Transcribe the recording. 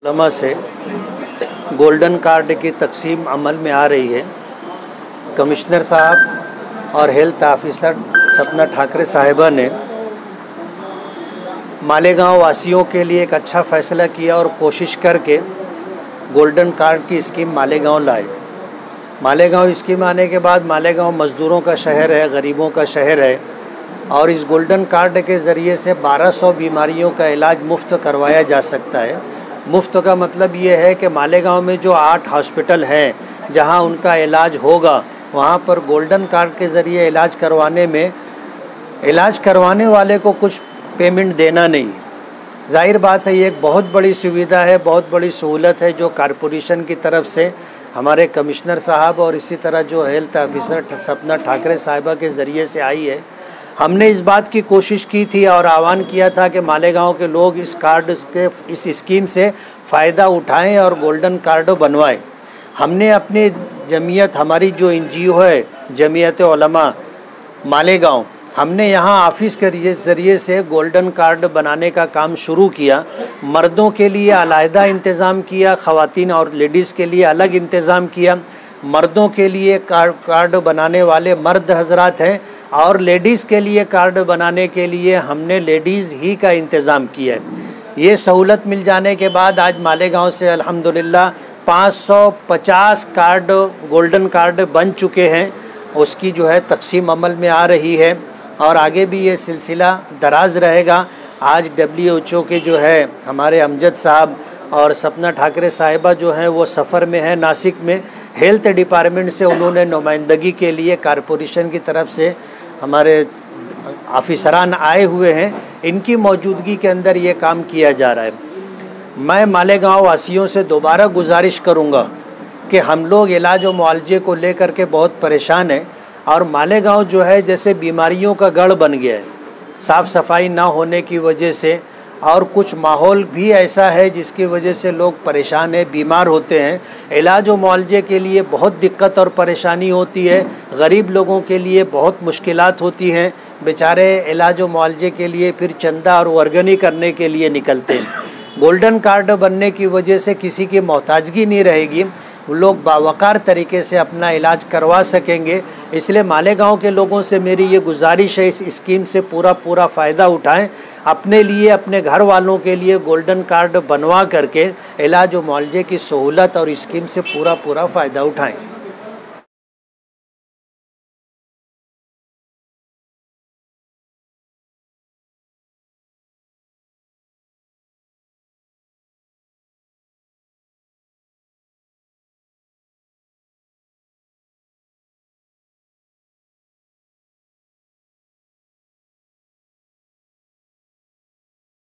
उलमा से golden card की तकसीम अमल में आ रही है। कमिश्नर साहब और हेल्थ ऑफिसर सपना ठाकरे साहिबा ने मालेगांव वासियों के लिए एक अच्छा फ़ैसला किया और कोशिश करके गोल्डन कार्ड की स्कीम मालेगांव लाए। मालेगांव स्कीम आने के बाद मालेगांव मज़दूरों का शहर है, गरीबों का शहर है और इस गोल्डन कार्ड के ज़रिए से 1200 बीमारियों का इलाज मुफ्त करवाया जा सकता है। मुफ्त का मतलब ये है कि मालेगांव में जो 8 हॉस्पिटल हैं जहां उनका इलाज होगा, वहां पर गोल्डन कार्ड के ज़रिए इलाज करवाने वाले को कुछ पेमेंट देना नहीं। जाहिर बात है, ये एक बहुत बड़ी सुविधा है, बहुत बड़ी सहूलत है जो कॉरपोरेशन की तरफ से हमारे कमिश्नर साहब और इसी तरह जो हेल्थ ऑफिसर सपना ठाकरे साहिबा के ज़रिए से आई है। हमने इस बात की कोशिश की थी और आह्वान किया था कि मालेगांव के लोग इस स्कीम से फ़ायदा उठाएं और गोल्डन कार्ड बनवाएं। हमने अपनी जमीयत, हमारी जो NGO है जमीयत उलमा मालेगांव, हमने यहाँ ऑफिस के ज़रिए से गोल्डन कार्ड बनाने का काम शुरू किया। मर्दों के लिए अलहदा इंतज़ाम किया, ख़वातीन और लेडीज़ के लिए अलग इंतज़ाम किया। मर्दों के लिए कार्ड बनाने वाले मर्द हजरात हैं और लेडीज़ के लिए कार्ड बनाने के लिए हमने लेडीज़ ही का इंतज़ाम किया है। ये सहूलत मिल जाने के बाद आज मालेगांव से अल्हम्दुलिल्लाह 550 कार्ड गोल्डन कार्ड बन चुके हैं। उसकी जो है तकसीम अमल में आ रही है और आगे भी ये सिलसिला दराज रहेगा। आज WHO के जो है हमारे अमजद साहब और सपना ठाकरे साहिबा जो हैं वो सफ़र में है नासिक में। हेल्थ डिपार्टमेंट से उन्होंने नुमाइंदगी के लिए कॉरपोरेशन की तरफ से हमारे ऑफिसरान आए हुए हैं। इनकी मौजूदगी के अंदर ये काम किया जा रहा है। मैं मालेगांव वासियों से दोबारा गुजारिश करूंगा कि हम लोग इलाज और मुआलजे को लेकर के बहुत परेशान हैं और मालेगांव जो है जैसे बीमारियों का गढ़ बन गया है, साफ़ सफाई ना होने की वजह से और कुछ माहौल भी ऐसा है जिसकी वजह से लोग परेशान हैं, बीमार होते हैं। इलाज और मुआलजे के लिए बहुत दिक्कत और परेशानी होती है। गरीब लोगों के लिए बहुत मुश्किलात होती हैं। बेचारे इलाज और मुआलजे के लिए फिर चंदा और वर्गनी करने के लिए निकलते हैं। गोल्डन कार्ड बनने की वजह से किसी की मोहताजगी नहीं रहेगी, वो लोग बावकार तरीके से अपना इलाज करवा सकेंगे। इसलिए मालेगांव के लोगों से मेरी ये गुजारिश है, इस स्कीम से पूरा फ़ायदा उठाएं। अपने लिए, अपने घर वालों के लिए गोल्डन कार्ड बनवा करके इलाज और मुआलजे की सहूलत और स्कीम से पूरा फ़ायदा उठाएं।